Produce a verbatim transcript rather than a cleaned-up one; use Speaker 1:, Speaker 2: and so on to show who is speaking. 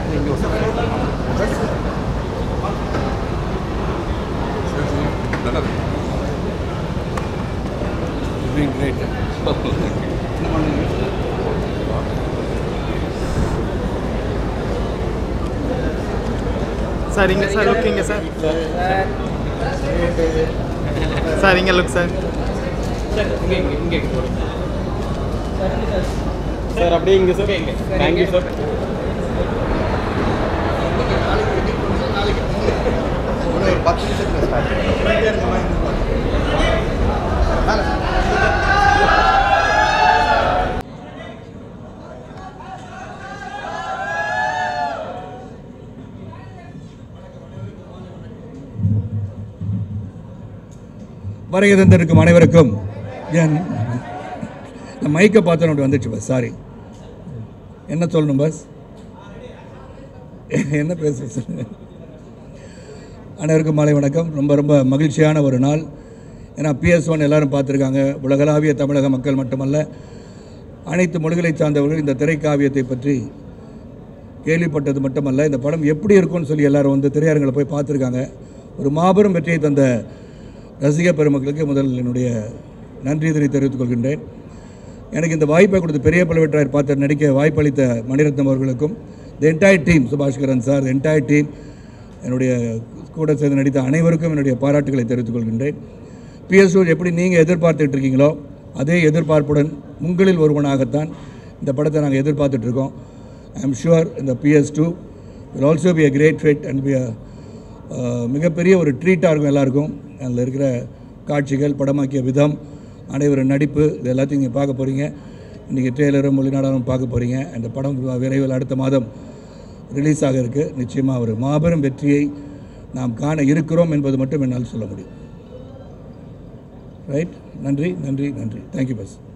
Speaker 1: Doing great.
Speaker 2: Sir, inga sir, look inga sir. Sir, inga look sir.
Speaker 1: Sir, inga inga inga. Sir, அப்படியே இங்க sir. Thank you sir.
Speaker 3: ஒரு பத்து நிமிஷத்துல start.
Speaker 4: வருகை தந்திருக்கும் அனைவருக்கும் என் மைக்கை பார்த்தோன்னு வந்துச்சு பஸ். சாரி, என்ன சொல்லணும் பஸ், என்ன பேச சொல்லுங்க. அனைவருக்கும் மாலை வணக்கம். ரொம்ப ரொம்ப மகிழ்ச்சியான ஒரு நாள். ஏன்னா பிஎஸ் ஒன் எல்லோரும் பார்த்துருக்காங்க. உலகளாவிய தமிழக மக்கள் மட்டுமல்ல, அனைத்து மொழிகளை சார்ந்தவர்கள் இந்த திரைக்காவியத்தை பற்றி கேள்விப்பட்டது மட்டுமல்ல, இந்த படம் எப்படி இருக்கும்னு சொல்லி எல்லோரும் வந்து திரையரங்களை போய் பார்த்துருக்காங்க. ஒரு மாபெரும் வெற்றியை தந்த ரசிக பெருமக்களுக்கு முதல் என்னுடைய நன்றி இதனை தெரிவித்துக் கொள்கின்றேன். எனக்கு இந்த வாய்ப்பை கொடுத்து பெரிய பழுவேற்றாயர் பார்த்து நடிக்க வாய்ப்பளித்த மணிரத்னம் அவர்களுக்கும், the entire team, Subaskaran sir, the entire team, என்னுடைய கூட சேர்ந்து நடித்த அனைவருக்கும் என்னுடைய பாராட்டுகளை தெரிவித்துக் கொள்கின்றேன். பிஎஸ் டூ எப்படி நீங்கள் எதிர்பார்த்துட்டு இருக்கீங்களோ அதே எதிர்பார்ப்புடன் உங்களில் ஒருவனாகத்தான் இந்த படத்தை நாங்கள் எதிர்பார்த்துட்ருக்கோம். ஐ எம் ஷுவர் இந்த PS two will also be a great fit and be a மிகப்பெரிய ஒரு ட்ரீட்டாக இருக்கும் எல்லாருக்கும். அதில் இருக்கிற காட்சிகள், படமாக்கிய விதம், அனைவரும் நடிப்பு, இது எல்லாத்தையும் நீங்கள் பார்க்க போகிறீங்க. இன்றைக்கி ட்ரெய்லரும் மொழிநாடாரும் பார்க்க போகிறீங்க. அந்த படம் விரைவில் அடுத்த மாதம் ரிலீஸ் ஆக இருக்குது. நிச்சயமாக ஒரு மாபெரும் வெற்றியை நாம் காண இருக்கிறோம் என்பது மட்டும் என்னால் சொல்ல முடியும். ரைட். நன்றி நன்றி நன்றி. Thank you bus.